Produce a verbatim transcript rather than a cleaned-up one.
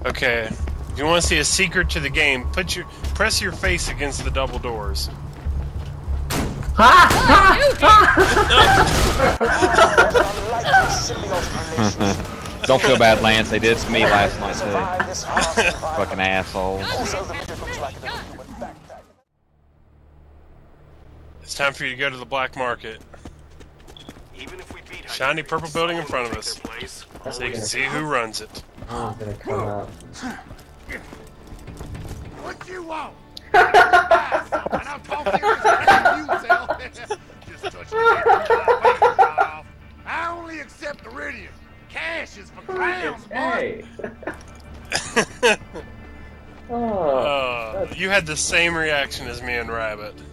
Okay. If you want to see a secret to the game, put your press your face against the double doors. Don't feel bad, Lance. They did to me last night too. Fucking assholes. It's time for you to go to the black market. Shiny purple building in front of us, so you can see who runs it. I'm gonna come up. What you want? And I'll talk to you sell. Just touch the off. I only accept iridium. Cash is for clowns, Hey. uh, you had the same reaction as me and Rabbit.